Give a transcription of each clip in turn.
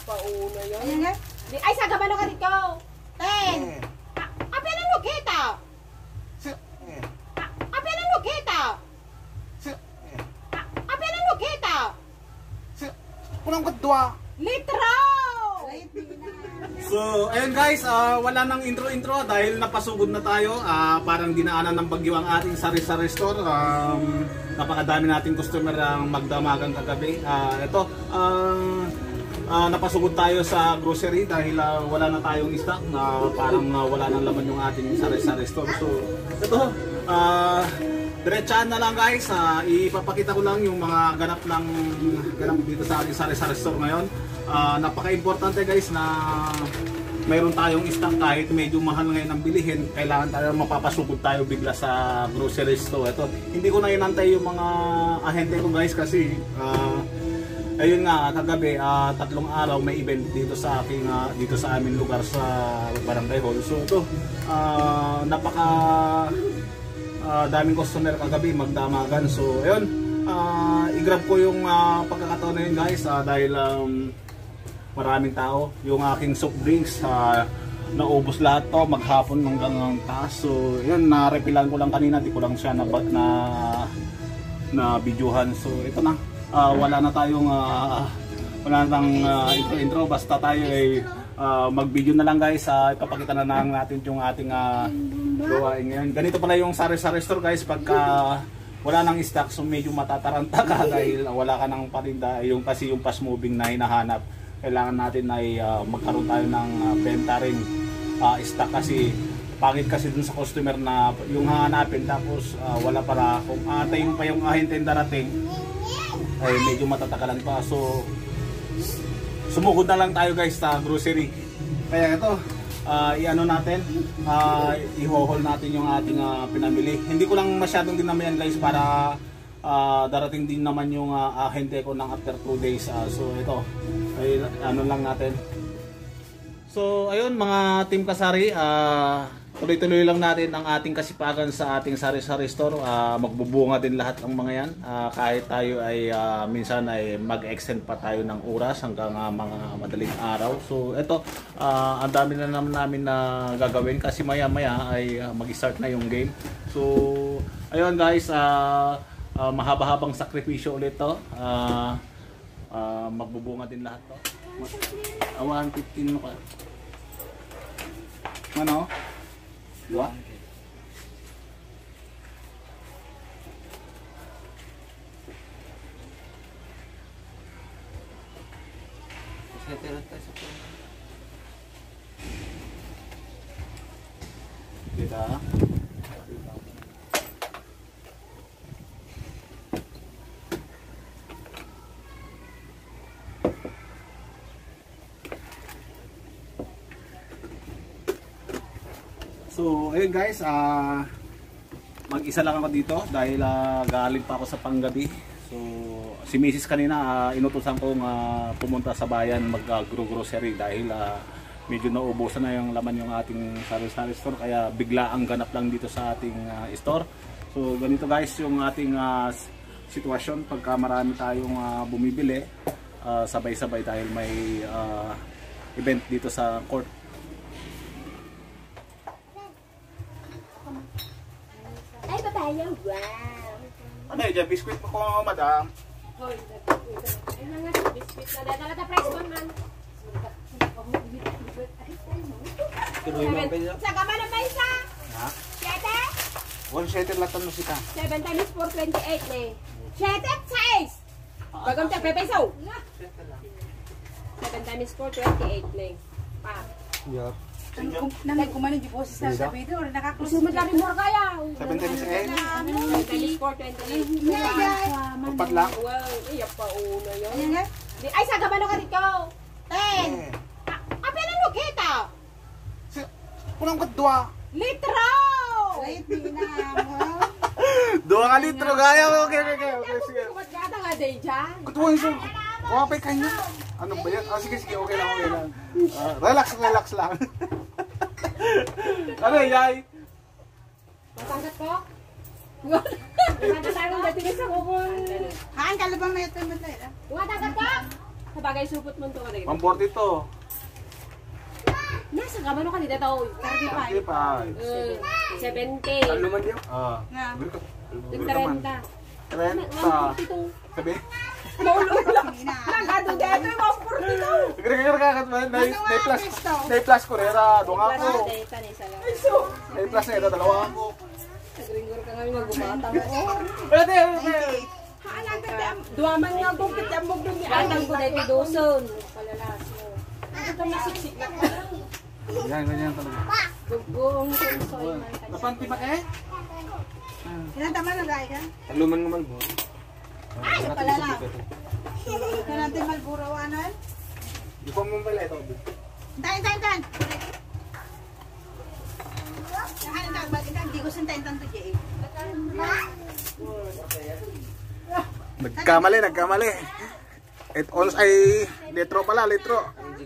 pa una yun. Ayan nga. Ay, sa gabalo ka dito. Ten. Apa na lukita? Apa na lukita? Apa na lukita? Pulang kadwa. Litro! So, ayun guys, wala nang intro-intro dahil napasugod na tayo. Parang dinaanan ng bagyo ang ating sari-sari store. Napakadami nating customer ang magdamagang kagabi. Napasugod tayo sa grocery dahil wala na tayong stock na parang wala nang laman yung ating sari-sari store. So, ito, diretsahan na lang guys. Ipapakita ko lang yung mga ganap dito sa ating sari-sari store ngayon. Napaka-importante guys na mayroon tayong stock kahit medyo mahal ngayon ang bilihin. Kailangan tayo mapapasugod tayo bigla sa grocery store. Ito, hindi ko na inantay yung mga ahente ko guys kasi ayun nga kagabi 3 araw may event dito sa aking dito sa aming lugar sa Barangay Hall. So ito napaka daming customer kagabi magdamagan. So ayun, i-grab ko yung pagkakataon na yun guys dahil maraming tao. Yung aking soft drinks naubos lahat to maghapon hanggang taas. So yun, na-refilan ko lang kanina, di ko lang siya na videohan. So ito na, wala na tayong intro, basta tayo ay mag-video na lang guys. Ipapakita na lang natin yung ating gawain ngayon. Ganito pala yung sari-sari store guys pagka wala nang stock. So medyo matataranta ka dahil wala ka nang parinda. Kasi yung fast moving na hinahanap, kailangan natin ay magkaroon tayo ng benta rin stock kasi pangit kasi dun sa customer na yung hahanapin tapos wala para. Kung tayo pa yung ahente darating ay medyo matatakalan pa. So sumugod na lang tayo guys sa grocery. Kaya ito, i-ano natin, i-haul natin yung ating pinamili. Hindi ko lang masyadong dinamayan guys para darating din naman yung ahente ko ng after 2 days. So ito, ay ano lang natin. So ayun mga Team Kasari, tuloy-tuloy lang natin ang ating kasipagan sa ating sari-sari store. Magbubunga din lahat ng mga yan. Kahit tayo ay minsan ay mag-extend pa tayo ng oras hanggang mga madaling araw. So ito, ang dami na naman namin na gagawin kasi maya-maya ay mag-start na yung game. So ayun guys, mahaba-habang sakripisyo ulit to. Magbubunga din lahat to. 115 mo ka. Ano? Dua? Kita. So ayun guys, mag-isa lang ako dito dahil galing pa ako sa panggabi. So si Mrs. kanina inutusan kong pumunta sa bayan mag-grocery dahil medyo naubusan na yung laman yung ating sari-sari store, kaya bigla ang ganap lang dito sa ating store. So ganito guys yung ating sitwasyon pagka marami tayong bumibili sabay-sabay dahil may event dito sa court. Ay, babayaw. Wow. Ano yun? Biskuit mo ko madam. Hoy, ay nga biskuit na dala ta price man. Sa kamana pa isa? Ha? 7? 1 sheter latan mo sita. 7 times 4, 28 eh. 7 size. Bagam ta pepeso. 7 times 4, 28 eh. Pa. Yeah. Nang kumano di po sa video or nakaklose. Sumad lang mo kaya. 7 times 8. 7 times 4, 28. Upat lang. Wow, iya pa una yun. Ayan nga. Ay, sa gabalo ka dito. 10. Apa na lukita? Pulang kadwa. Litro! Wait, di na mo. 2 litro gaya. Okay. Sige. Sumat gata nga day dyan. Kadwa yung wapay kanya. Ano ba yan? Sige, okay lang. Relax lang. Ano yay? Matanggat ko? Matanggat tayo ng dating sa kubon. Haan ka ba may ito mo tayo? Matanggat ko? Kabagay supot mo ito ka dito. 140 to. Nasa kamano ka dito ito? 35. 70. Luman niyo? Ah. Nga. 30. 30. Sabi? Maulog lang. Ina. Nagado dito yung 140 to. Kira-kira man. Nay plus ko rera. Dunga ko. Nay plus na ito. Dalawa ako. Nagringgor ka nga yung magumatang ko. Pwede. Duwaman nga kung kitambog doon niya. Atang ko dahil doson. Palalas mo. Ano ka nasiksik na ka lang. Ganyan talaga. Gugong konsoy man. Napanti pa eh? Ilan tama na gaya ka? Luman nga malbo. Ay, pala lang. Kaya natin malburaw anon. Di pa mo pala ito. Tahan. Hindi ko sintayin tanto dyan Nagkamali. It ons ay litro pala, litro.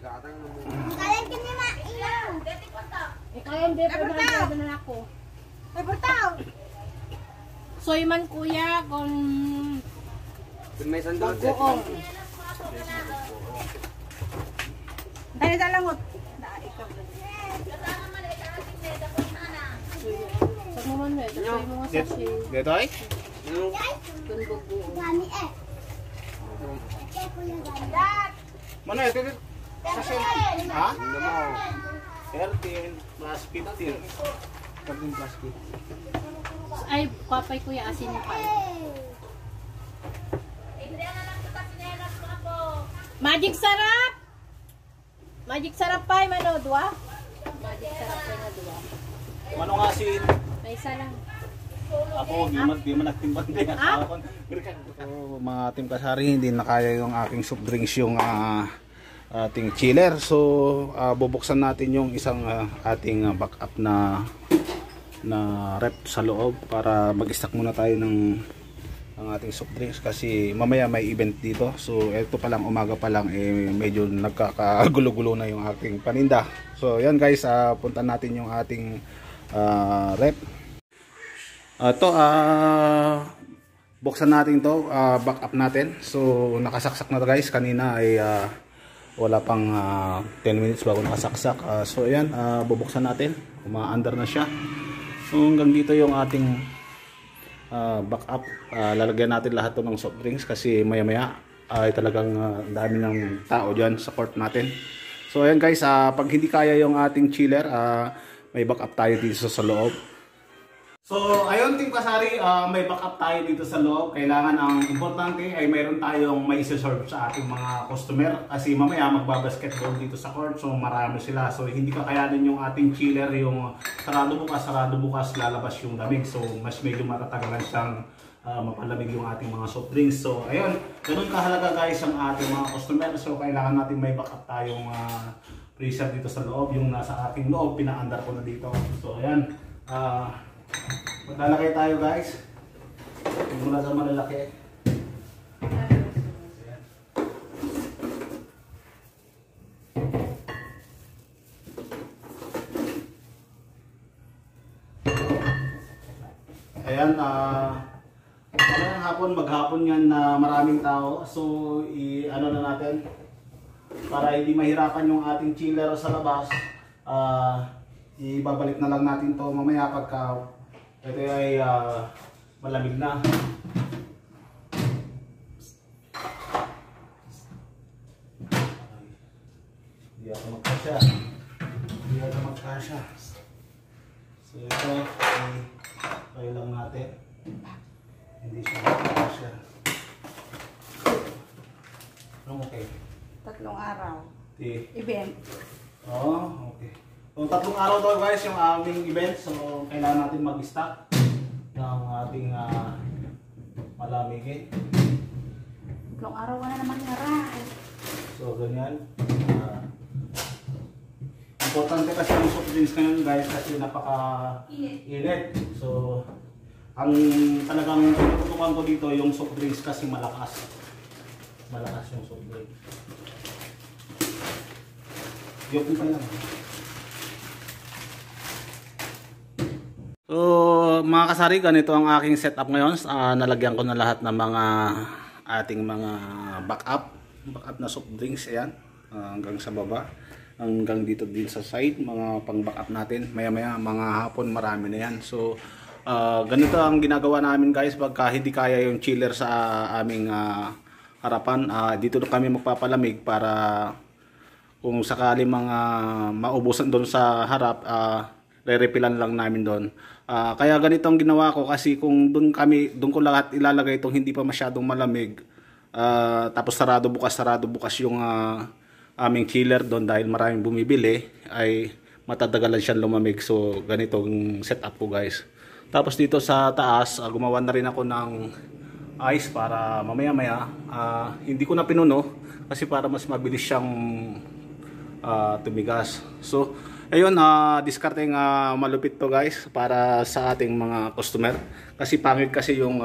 Ikaw yung di pa na ako. Ay, portaw! Soy man kuya kung Kung may sandal. bagoong. Dahil dalangot. Ikaw. Sa mo man eh. Soy mo nga sachet. Dito ay? Kung bagoong. Mano ito? Ha? 13 plus 15. 13 plus 15. Ay, papay kuya asin pa. Magic sarap! Magic sarap pa, mano, dua? Magic sarap pa na dua. Mano nga si May isa lang. ako, di man nagtimbang din. Mga Team Kasari, hindi na kaya yung aking soft drinks yung ating chiller. So, bubuksan natin yung isang ating backup na rep sa loob para mag-stock muna tayo ng ating soft drinks kasi mamaya may event dito. So, ito pa lang, umaga pa lang, medyo nagkakagulo-gulo na yung aking paninda. So, yan guys, puntan natin yung ating rep. Ito, buksan natin to, back up natin. So, nakasaksak na guys. Kanina ay wala pang 10 minutes bago nakasaksak. So, ayan, bubuksan natin. Uma-under na siya. So, hanggang dito yung ating back up. Lalagyan natin lahat to ng soft drinks kasi maya-maya ay talagang dami ng tao dyan sa court natin. So, ayan guys, pag hindi kaya yung ating chiller, may back up tayo dito sa loob. So, ayun Team Kasari, may backup tayo dito sa loob. Kailangan, ang importante ay mayroon tayong may serve sa ating mga customer. Kasi mamaya magbabasketball dito sa court, so marami sila. So, hindi kakayanin yung ating chiller, yung sarado bukas, lalabas yung lamig. So, mas medyo matatagalan siyang mapalamig yung ating mga soft drinks. So, ayun, ganun kahalaga guys ang ating mga customer. So, kailangan natin may backup tayong freezer dito sa loob. Yung nasa ating loob, pina-under ko na dito. So, ayan. Maglalakay tayo guys. Muna sa malalaki. Ayan, maghapon yan na maraming tao. So, ano na natin para hindi mahirapan yung ating chiller sa labas. Ibabalik na lang natin to mamaya pagka ito ay malamig na. Hindi ako magkasya. So ito ay try lang natin. Hindi siya magkasya. Anong okay? 3 araw. Okay. Event. Oh, okay. So, 3 araw daw guys yung aming event. So, kailangan natin mag-stock ng ating malamig. 3 araw ka na naman nga. So, ganyan. Importante kasi ang soft drinks ngayon guys kasi napaka-init. So, ang talagang tinututukan ko dito yung soft drinks kasi malakas. Malakas yung soft drinks. Yokin pa lang. So mga kasari, ganito ang aking setup ngayon. Nalagyan ko na lahat ng mga ating mga backup. backup na soft drinks. Ayan, hanggang sa baba, hanggang dito din sa side, mga pang backup natin. Maya maya mga hapon marami na yan. So ganito ang ginagawa namin guys pagka hindi kaya yung chiller sa aming harapan. Dito na kami magpapalamig para kung sakali mga maubusan doon sa harap, re-refilan lang namin doon. Kaya ganito ang ginawa ko kasi kung doon ko lahat ilalagay itong hindi pa masyadong malamig, tapos sarado bukas yung aming chiller doon dahil maraming bumibili, ay matadagalan siyang lumamig. So ganitong setup ko guys. Tapos dito sa taas, gumawa na rin ako ng ice para mamaya-maya. Hindi ko na pinuno kasi para mas mabilis siyang tumigas. So, ayun, discarding malupit to guys para sa ating mga customer. Kasi pangit kasi yung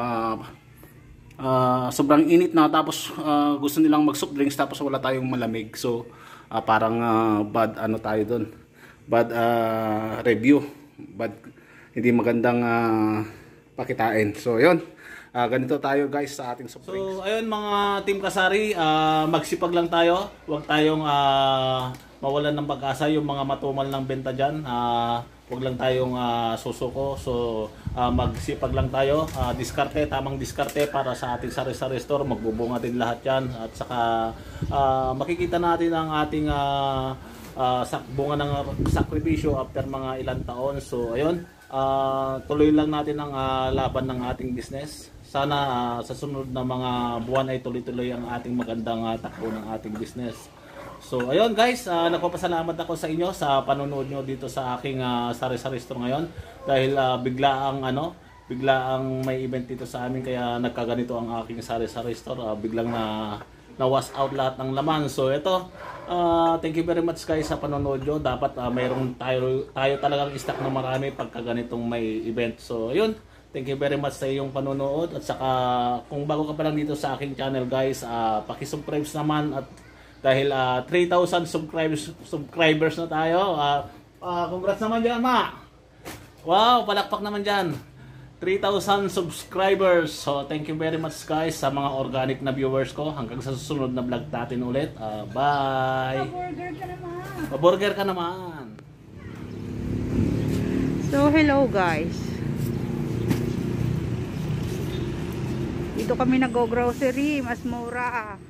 sobrang init na tapos gusto nilang mag-soft drinks tapos wala tayong malamig. So, parang bad ano tayo doon. Bad review. Bad, hindi magandang pakitain. So, ayun. Ganito tayo guys sa ating soft drinks. So, ayun mga Team Kasari, magsipag lang tayo. Huwag tayong mawalan ng pag-asa yung mga matumal ng benta dyan. Huwag lang tayong susuko. So, magsipag lang tayo. Diskarte, tamang diskarte para sa ating sari-sari store. Magbubunga din lahat yan. At saka makikita natin ang ating bunga ng sakripisyo after mga ilang taon. So, ayun. Tuloy lang natin ang laban ng ating business. Sana sa sunod na mga buwan ay tuloy-tuloy ang ating magandang takbo ng ating business. So ayun guys, nagpapasalamat ako sa inyo sa panonood nyo dito sa aking sari-sari store ngayon. Dahil biglaang may event dito sa amin kaya nagkaganito ang aking sari-sari store. Biglang na wash out lahat ng laman. So ito, thank you very much guys sa panonood nyo. Dapat mayroong tayo talagang stock na marami pagka ganitong may event. So ayun, thank you very much sa iyong panonood. At saka kung bago ka pa lang dito sa aking channel guys, paki-subscribe naman. At dahil 3,000 subscribers na tayo. Congrats naman dyan ma. Wow, palakpak naman dyan. 3,000 subscribers. So, thank you very much guys sa mga organic na viewers ko. Hanggang sa susunod na vlog natin ulit. Bye! Pa-burger ka naman. Pa-burger ka naman. So, hello guys. Dito kami nag-grocery. Mas mura